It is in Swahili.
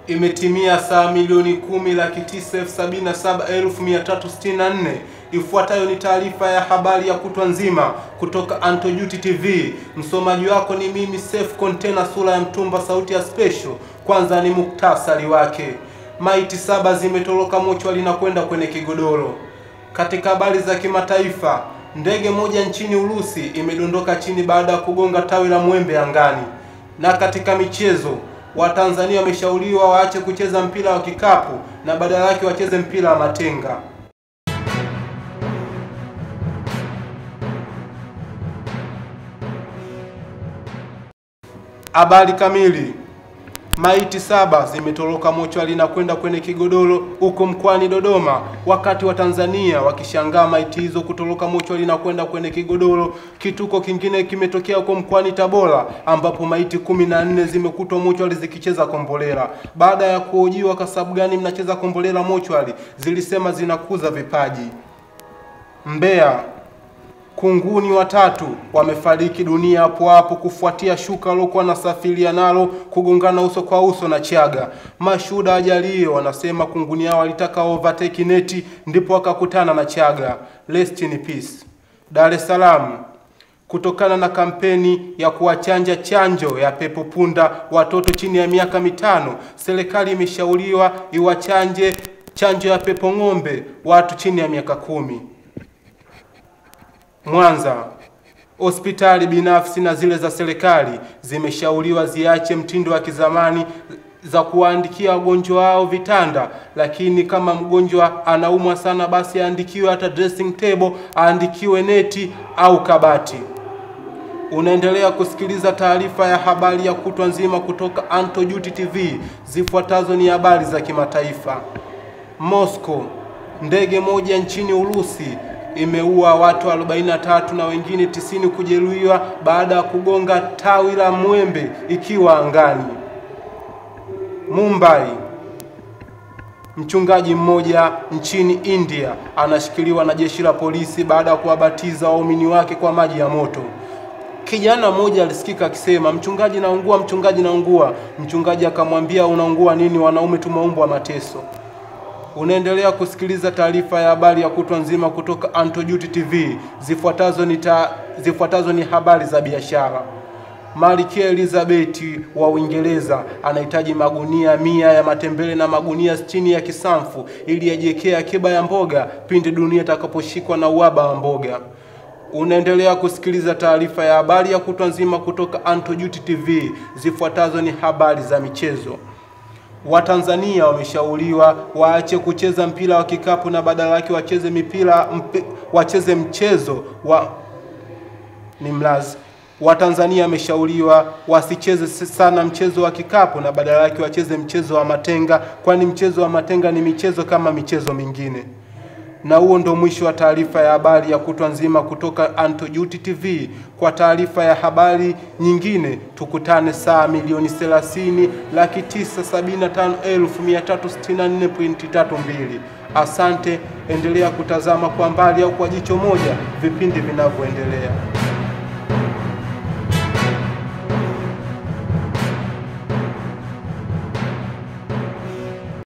Imetimia saa milioni 10,977,364. Ifuatayo ni taarifa ya habari ya kutwa nzima kutoka Anto-Duty TV. Msomaji wako ni mimi Safe Container sura ya mtumba sauti ya special. Kwanza ni muktasari wake. Maiti 7 zimetoroka mochwari na kwenda kwenye kigodoro. Katika habari za kimataifa, ndege moja nchini Urusi imedondoka chini baada ya kugonga tawi la mwembe angani. Na katika michezo, Watanzania wameshauriwa waache kucheza mpira wa kikapu na badala yake wacheze mpira wa matenga. Habari kamili. Maiti 7 zimetoroka mochwari na kwenda kwenye kigodoro huko mkoani Dodoma, wakati wa Tanzania wakishangaa maiti hizo kutoroka mochwari na kwenda kwenye kigodoro. Kituko kingine kimetokea huko mkoani Tabora, ambapo maiti 14 zimekutwa mochwari zikicheza kombolela. Baada ya kuhojiwa kwa sababu gani mnacheza kombolela mochwari, zilisema zinakuza vipaji. Mbeya, kunguni 3 wamefariki dunia hapo kufuatia shuka lokuwa na safiria nalo kugongana uso kwa uso na chaga. Mashuhuda ajali hiyo wanasema kunguni hao walitaka overtake neti ndipo wakakutana na chaga. Rest in peace. Dar es Salaam, kutokana na kampeni ya kuwachanja chanjo ya pepo punda watoto chini ya miaka 5, serikali imeshauriwa iwachanje chanjo ya pepo ng'ombe watu chini ya miaka 10. Mwanza, hospitali binafsi na zile za serikali zimeshauriwa ziache mtindo wa kizamani za kuandikia wagonjwa wao vitanda, lakini kama mgonjwa anaumwa sana basi aandikiwe hata dressing table, aandikiwe neti au kabati. Unaendelea kusikiliza taarifa ya habari ya kutwa nzima kutoka Anto-Duty TV. Zifuatazo ni habari za kimataifa. Moscow, ndege moja nchini Urusi imeua watu 43 na wengine 90 kujeruhiwa baada ya kugonga tawi la mwembe ikiwa angani. Mumbai, mchungaji mmoja nchini India anashikiliwa na jeshi la polisi baada ya kuwabatiza waumini wake kwa maji ya moto. Kijana mmoja alisikika akisema, mchungaji naungua, mchungaji naungua. Mchungaji akamwambia, unaungua nini? Wanaume tumeumbwa mateso. Unaendelea kusikiliza taarifa ya habari ya kutwa nzima kutoka Anto-Duty TV. Zifuatazo ni habari za biashara. Malkia Elizabeth wa Uingereza anahitaji magunia 100 ya matembele na magunia 60 ya kisamfu ili ajiwekee akiba ya mboga pindi dunia itakaposhikwa na uhaba wa mboga. Unaendelea kusikiliza taarifa ya habari ya kutwa nzima kutoka Anto-Duty TV. Zifuatazo ni habari za michezo. Watanzania wameshauriwa waache kucheza mpira wa kikapu na badala yake wacheze mchezo wa nimlazi. Watanzania wameshauriwa wasicheze sana mchezo wa kikapu na badala yake wacheze mchezo wa matenga, kwani mchezo wa matenga ni michezo kama michezo mingine. Na huo ndo mwisho wa taarifa ya habari ya kutwa nzima kutoka Anto-Duty TV. Kwa taarifa ya habari nyingine tukutane saa milioni 30,975,364.32. Asante, endelea kutazama kwa mbali au kwa jicho moja vipindi vinavyoendelea.